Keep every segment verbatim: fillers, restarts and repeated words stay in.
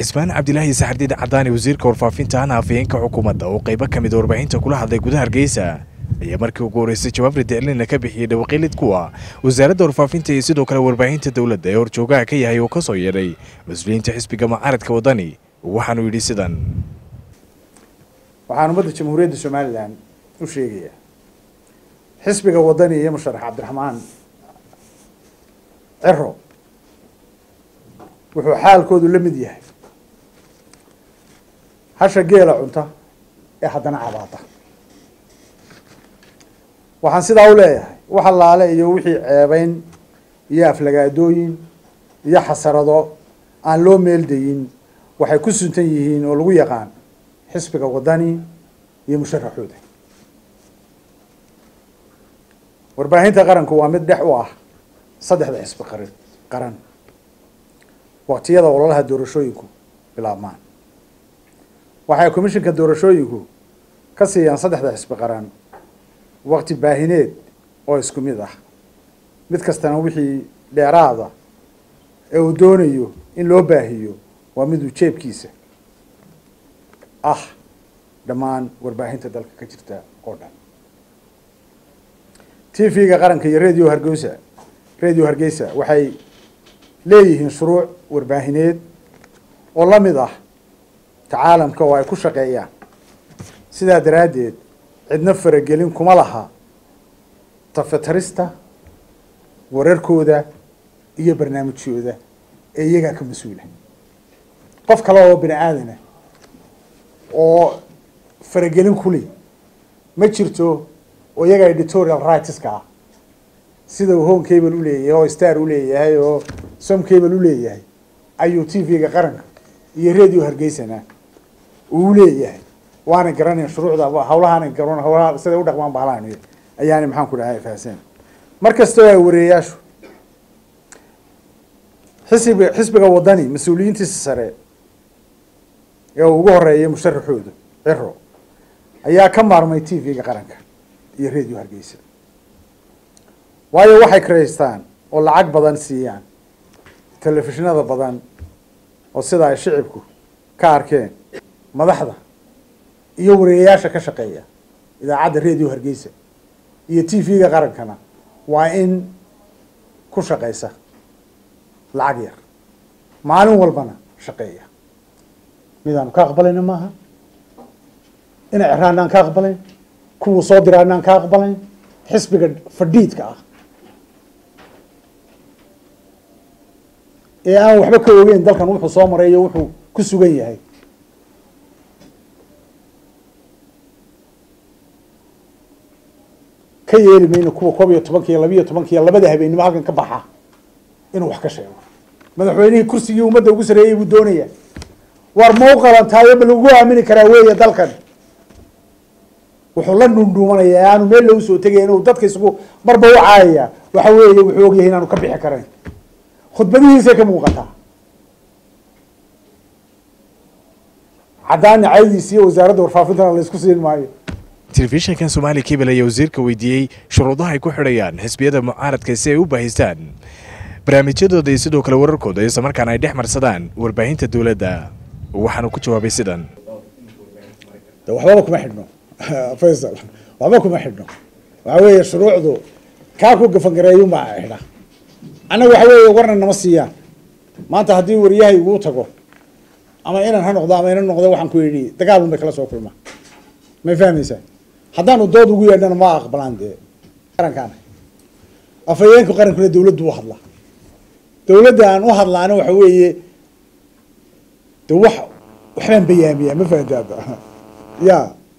Ismaan Cabdilaahi Saxardiid Cadaani wasiirka warfaafinta ana afayeenka xukuumadda oo qayb ka mid ah warbaahinta kula hadlay gudaha Hargeysa ayaa markii ugu horeysay jawaab ridicilina ka bixiyay dhawaaqilid kuwa wasaaradda warfaafinta iyo sidoo kale warbaahinta dawladda ee horjoogaha ka yahay oo ka soo yeedhay mas'uuliyiinta xisbiga mucaaradka wadani waxaanu yidhi sidan waxaan ummadda jamhuuriyadda Soomaaliland u sheegayaa xisbiga wadani iyo musharax Cabdiraxmaan Ciro wuxuu xaalkoodu la mid yahay hasha geela cunta ee haddana cabaada waxaan sidaa u leeyahay waxa laale iyo wixii ceebayn iyo aflagaadooyin iyo xasarado aan loo meeldayin waxay ku suntan yihiin oo lagu yaqaan xisbiga wadani iyo musharaxooda warbaahinta qaranku waa mid dhex u ah saddexda xisbi qaran waqtiyada ololaha doorashooyinku bilaabmaan waxay komishinka doorashooyinku ka siiyaan saddexda xisbi qaran waqti baahineed oo isku mid ah mid kastana wixii dheeraada ee uu doonayo in loo baahiyo waa mid uu jeebkiisa ah dhammaan warbaahinta dalka ka jirta oo dhan T V-ga qaranka iyo radio Hargeysa radio Hargeysa waxay leeyihiin shuruuc warbaahineed oo la mid ah tacaalamka oo ay ku shaqeeyaan sidaa daraadeed cidna faragelin kuma laha tafatarista wararkooda iyo barnaamijyadooda ee iyaga ka mas'uula qof kale oo bini aadana oo faragelin ku leh ma jirto oo iyaga editorial rights ka sida uu home cable u leeyahay oo star u leeyahay oo som cable u leeyahay ayuu T V-ga qaranka iyo radio Hargeysana uu leeyahay waana garanay shuruucda hawlahan garoon hawlaha sida u dhaqmaan bahlaan ayaani maxaan ku dhahay faahsan markasta ay wareeyaashu xisbiga xisbiga wadani mas'uuliyiintiisa sare ee ugu horeeyay musharaxooda Ciro ayaa ka maarmay T V-ga qaranka iyo radio Hargeysa waayo waxay kareystaan oo lacag badan siiyaan telefishinada badan oo sida ay shicibku ka arkeen madaxda iyo wareeyaasha ka shaqeeya idaacadda radio Hargeysa iyo T V-ga qarankana waa in ku shaqeysa lacag yar maalin walbana shaqeeya midaan ka aqbalayna maaha ina Ciraanaan ka aqbalayn kuwa soo diraanaan ka aqbalayn xisbiga fadhiidka ah ee aan waxba ka ogeyn dalkan wuxuu soo maray iyo wuxuu ku sugan yahay ka yeeli mayno kuwa koob iyo tobanka iyo laba iyo tobanka iyo labada habeenimo halkan ka baxa inuu wax ka sheego madaxweynihii kursigii ummadda ugu sareeyay buu doonaya war ma u qalantaayo ma lagu aamini karaa weeye dalkan wuxuu la dhundhuumanayaa aanu meel lagu soo tegay inuu dadka isugu marba u caayaya waxa weeye wuxuu ogyahay inaanu ka bixi karayn khudbadihiisa ka muuqata cadaan caydiisa iyo wasaaradda warfaafinta la isku siin maayo telefishinkan Soomaali Cable ayaa wasiirka weydiiyay shuruudaha ay ku xidhayaan xisbiyada mucaaradka si ay u baahistaan barnaamijyadooda iyo sidoo kale wararkooda isla markaana ay dhex marsadaan warbaahinta dawladda waxaanu ku jawaabay sidan waxba kuma xidhno Faisal waxba kuma xidhno waxa weeye shuruucdu ka ku gafan gareeyo ma xidha anaga waxa weeye warna nama siiyaan maanta haddii wariyahay ugu tago ama inaan ha noqdo ama inaan noqdo waxaan ku yidhi dagaal uma kala soo kulma ma fahmaysaa haddaan dood ugu yeedhana ma aqbalaan de qarankan afayeenka qarankuna dawladdu u hadla dawladda aan u hadlaana waxa weeye de wax waxaan bayaamiyaa ma fahantaa ya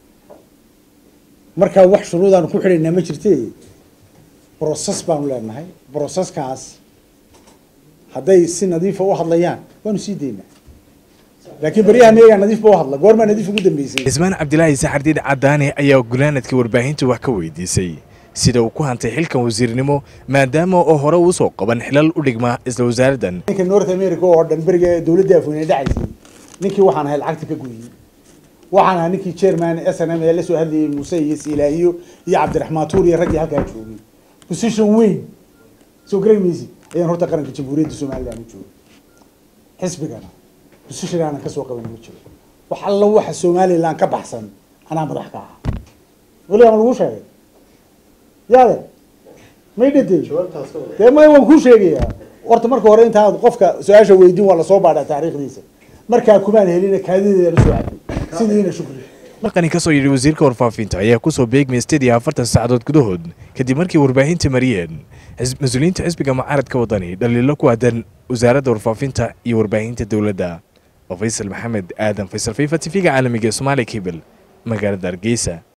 marka wax shuruudaan ku xidhaynaa ma jirtee process baan leenahay processkaas hadday si nadiif ah u hadlayaan waanu sii deynaa laakiin bariyaha meega nadiif u hadla goorma nadiif ugu dambeysay Ismaan Cabdilaahi Saxardiid Cadaani ayaa gulaanadkii warbaahinta wax ka weydiisay sida uu ku hantay xilkan wasiirnimo maadaama oo hore uu soo qaban xilal u dhigma isla wasaaraddan ninka North America oo dhan bariga dawladda afweyn dhacaysay ninkii waxaan ahay lacagta ka gooyay waxaan ahay ninkii chairman S N M ee la soo hadlayay Muuse iyo Ilaahiyo iyo Cabdiraxmaan Tuur iyo rag halka joogay position weyn soo gareemaysi ayaan horta qaranka jamhuuriyadda Soomaaliland u joogay xisbigana position aanan ka soo qaban ma jiro wax alla waxa Somaliland ka baxsan anaa madax ka ah wali aan lagu sheegay yaade ma idintay dee ma waan ku sheegayaa horta marka hore inta qofka su'aasha weydiin waa la soo baadhaa taariikhdiisa markaa kumaan helina kaadideeda soo caday sidiina shukri markani ka soo yiri wasiirka warfaafinta ayaa ku soo beegmay sideed iyo afartan saacadood gudahood kadib markii warbaahinta mariyeen mas'uuliyiinta xisbiga mucaaradka wadani dhaliilo ku aadan wasaaradda warfaafinta iyo warbaahinta dawladda Faisal Maxamed Aadan Faisal Fifa T V-ga caalamiga Somali Cable magaalada Hargeysa.